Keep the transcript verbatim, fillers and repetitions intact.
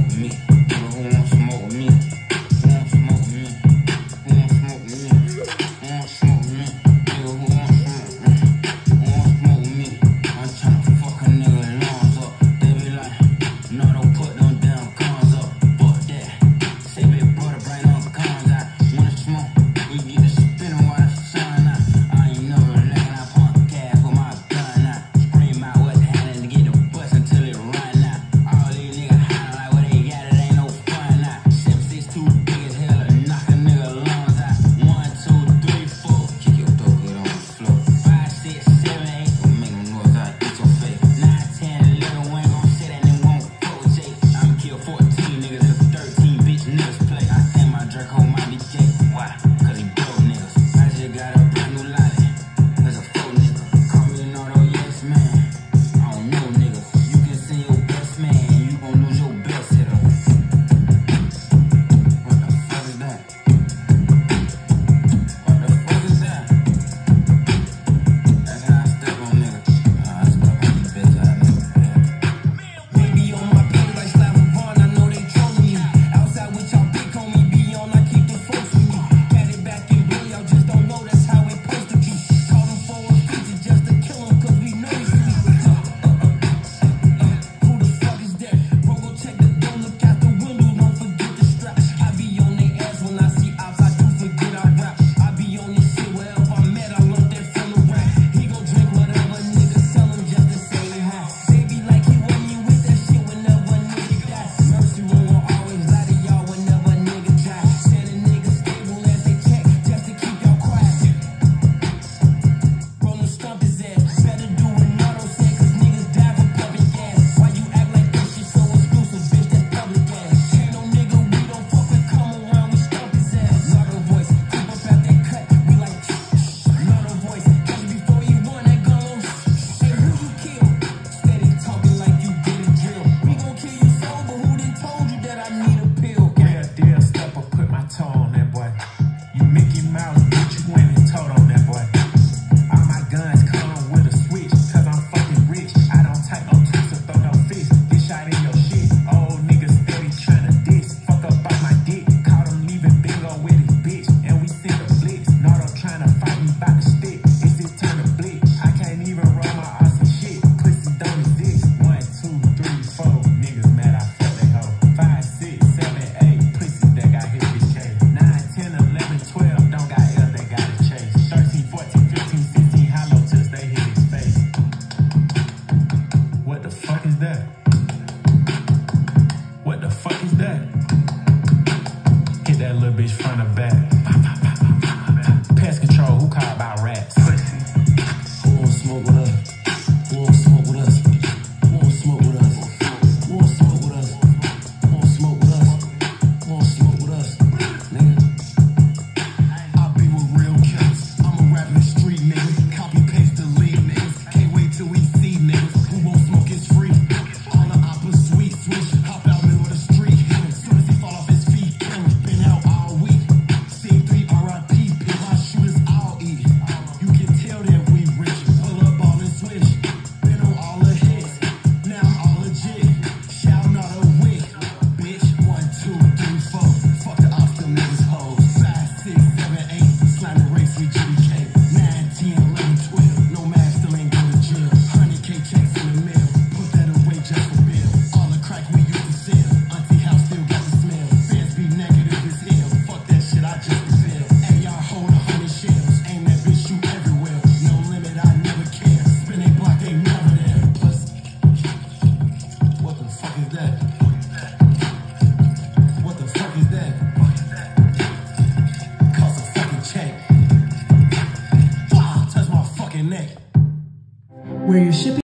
smoke with me? Who wanna smoke with me? Who wanna smoke with me? Who wanna smoke with me? Who wanna smoke with me? Nigga, who wanna smoke with me? Who wanna smoke with me? I'm tryna fuck a nigga lungs up. They be like, no, don't put them damn guns up. Fuck that. Say big brother, bring them guns out. Wanna smoke? We get to spinning while the sun out. I ain't never letting I pump gas with my gun out. Scream out what's happening to get the bus until it run out. All these niggas hiding like what they got, it ain't no fun out. Seven six too big as hell to knock a nigga lungs out. One, two, three, four. Kick your dog good on the floor. Five, six, seven, eight. Don't make no noise, I eat your face. Nine, ten, eleven, we ain't gon' say that and won't fuck with Jake. I'ma kill fourteen niggas if thirteen bitch niggas play. I think my Draco might be gay. Why? Cause he broke niggas. I just got a brand new lolly. That's a faux nigga. Call me Nardo, yes man. I don't know niggas. You can send your best man, you gon' lose your best hitter. What the fuck is that? What the fuck is that? That's how I step on niggas. I step on these bitch ass niggas. Baby on my page like Slava Vaughn, I know they trolling me. Outside with y'all big homie, be on, I keep the folks with me. Got it back in blue, y'all just don't know that's how it supposed to be. Call them for a feature just to kill him, cause we know he's sweet. Who the fuck is that? Bro, go check the door, look out the window, don't forget the strap. I be on their ass when I see ops, I do forget I rap. I be on this shit wherever I'm at, I learned that from the rap. He gon' drink whatever niggas sell him just to say hi. They be like he want you with that shit whenever a nigga die. Mercy won't always lie to y'all whenever a nigga die. Said a nigga stable as they check just to keep y'all quiet. Bro, no stump his ass. Better do what Nardo said, cause niggas die for public gas. Why you act like this shit so exclusive, bitch? That's public gas. Ain't no nigga we don't fuck with, come around, we stump his ass. Nardo voice, keep up out that cut, we like Nardo voice, just before he won that gun. Hey, who you kill? Steady talking like you did a drill. We gon' kill you sober, who done told you that I need a pill? Real deal stepper, put my toe on that boy. You Mickey Mouse, bitch, you went and told on that boy. All my guns come with a switch, cause I'm fucking rich. I don't take no twist or throw no fist. This shot in your shit. Old niggas steady tryna diss. Fuck up by my dick. Caught him leaving bingo with his bitch. And we see the blitz. Nardo tryna fight me by the stick. It's his turn to blitz. I can't even roll my awesome shit. Pussy don't exist. One, two, three, four. Niggas mad I fuck they hoe. Five, six, seven, eight. Pussies that got hit with K. Nine, ten, eleven, twelve. Don't got L, they got a chase. Thirteen, fourteen, fifteen, sixteen. Hollow till they hit his face. What the fuck is that? What the fuck is that? Hit that little bitch front or back. Pest control, who called about rats? Who wanna smoke with us? Who wanna smoke with us? Who wanna smoke with us? Who wanna smoke with us? Who wanna smoke with us? Who wanna smoke with us? Nigga. I be with real killers. I'm a rap in the street, nigga. Copy, paste, delete, niggas. Can't wait till we see niggas. Who won't smoke is free. All the oppas sweet, switch. Hop out middle of the street. Hit him. Soon as he fall off his feet, kill him. Been out all week. C three R I P, pick my shooters all eat. You can tell that we rich. Pull up all and switch. Been on all the hits. Now I'm all legit. Shout Nardo Wick. Bitch, one, two, three, four. Fuck the ops, them niggas hoes. Five, six, seven, eight. Slime the race with G D K. Nine, ten, eleven, twelve. No mask, still ain't go to jail. Hundred K checks in the mail. Put that away just for bill. All the crack we used to sell. Auntie house still got the smell. Fans be negative as hell. Fuck that shit, I just repel. A R hold a hundred shells. Aim that bitch, shoot everywhere. No limit, I never care. Spin a block, they never there. Plus, what the fuck is that? What the fuck is that? Cost a fucking check. Ah, touch my fucking neck. Where you're shipping